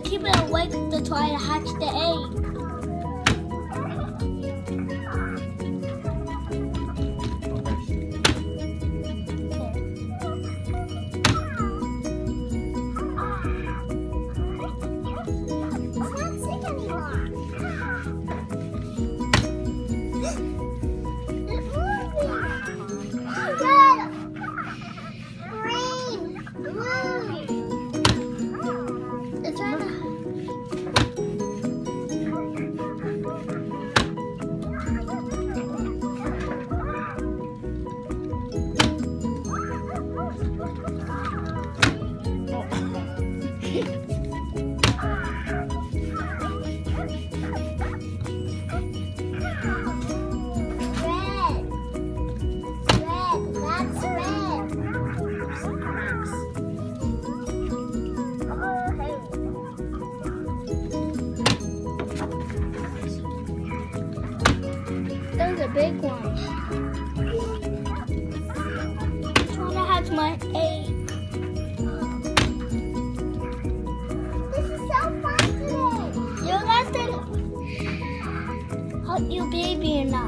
keep it awake to try to hatch the egg. Big one. I'm trying to hatch my egg. This is so fun today. You guys did help your baby or not?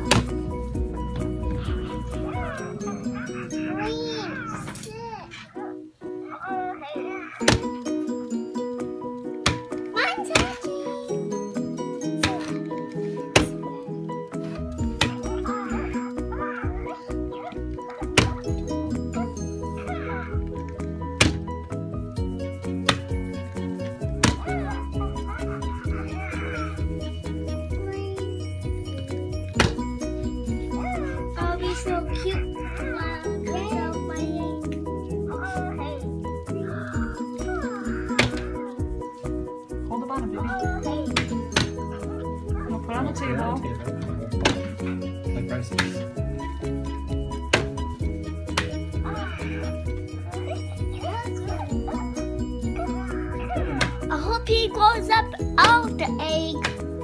Mine's hatching. So cute. Hold the bottom, baby. No, put it on the table. Like Bryce is. I hope he grows up out the egg.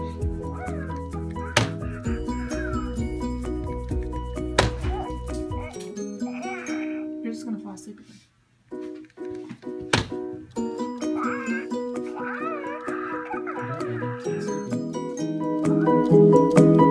You're just gonna fall asleep again.